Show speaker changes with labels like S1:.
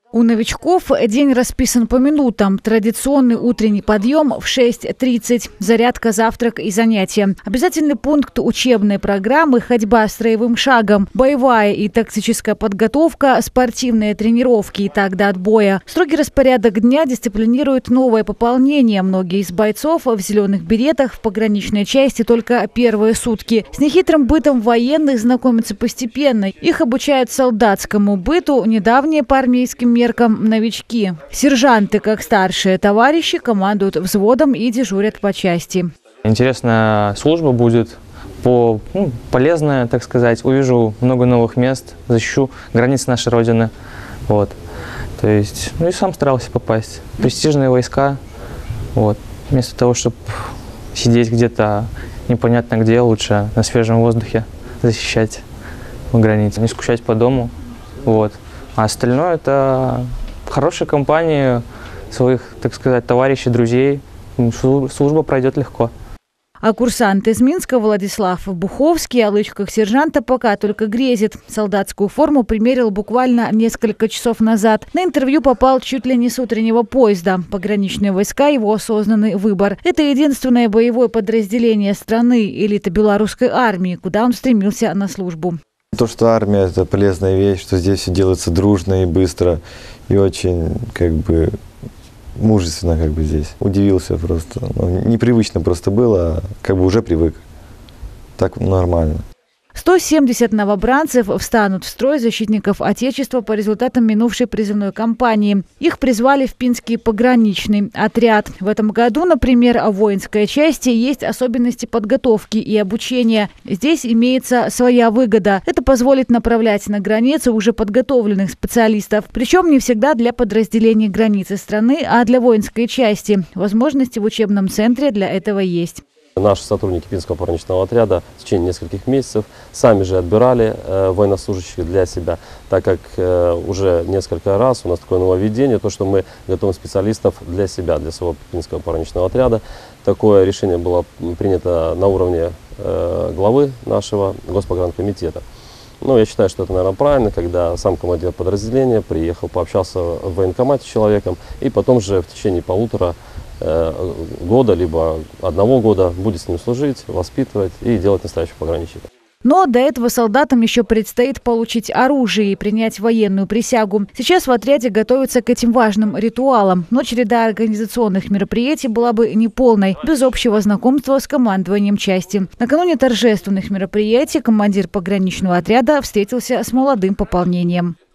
S1: У новичков день расписан по минутам. Традиционный утренний подъем в 6:30, зарядка, завтрак и занятия. Обязательный пункт учебной программы – ходьба строевым шагом, боевая и тактическая подготовка, спортивные тренировки и так до отбоя. Строгий распорядок дня дисциплинирует новое пополнение. Многие из бойцов в зеленых беретах в пограничной части только первые сутки. С нехитрым бытом военных знакомятся постепенно. Их обучают солдатскому быту, недавние по армейским меркам новички. Сержанты, как старшие товарищи, командуют взводом и дежурят по части.
S2: Интересная служба будет, полезная, так сказать. Увижу много новых мест, защищу границы нашей Родины. Вот. То есть, и сам старался попасть. Престижные войска. Вот. Вместо того, чтобы сидеть где-то непонятно где, лучше на свежем воздухе защищать границы, не скучать по дому. Вот. А остальное – это хорошая компания своих, так сказать, товарищей, друзей. Служба пройдет легко.
S1: А курсант из Минска Владислав Буховский о лычках сержанта пока только грезит. Солдатскую форму примерил буквально несколько часов назад. На интервью попал чуть ли не с утреннего поезда. Пограничные войска – его осознанный выбор. Это единственное боевое подразделение страны, элита белорусской армии, куда он стремился на службу.
S3: То, что армия – это полезная вещь, что здесь все делается дружно и быстро, и очень, мужественно, здесь. Удивился просто. Непривычно просто было, уже привык. Так нормально.
S1: 170 новобранцев встанут в строй защитников Отечества по результатам минувшей призывной кампании. Их призвали в Пинский пограничный отряд. В этом году, например, в воинской части есть особенности подготовки и обучения. Здесь имеется своя выгода. Это позволит направлять на границу уже подготовленных специалистов. Причем не всегда для подразделений границы страны, а для воинской части. Возможности в учебном центре для этого есть.
S4: Наши сотрудники Пинского пограничного отряда в течение нескольких месяцев сами же отбирали военнослужащих для себя, так как уже несколько раз у нас такое нововведение, то, что мы готовим специалистов для себя, для своего Пинского пограничного отряда. Такое решение было принято на уровне главы нашего Госпогранкомитета. Я считаю, что это, наверное, правильно, когда сам командир подразделения приехал, пообщался в военкомате с человеком, и потом же в течение полутора года, либо 1 года будет с ним служить, воспитывать и делать настоящего пограничника.
S1: Но до этого солдатам еще предстоит получить оружие и принять военную присягу. Сейчас в отряде готовятся к этим важным ритуалам. Но череда организационных мероприятий была бы неполной, без общего знакомства с командованием части. Накануне торжественных мероприятий командир пограничного отряда встретился с молодым пополнением.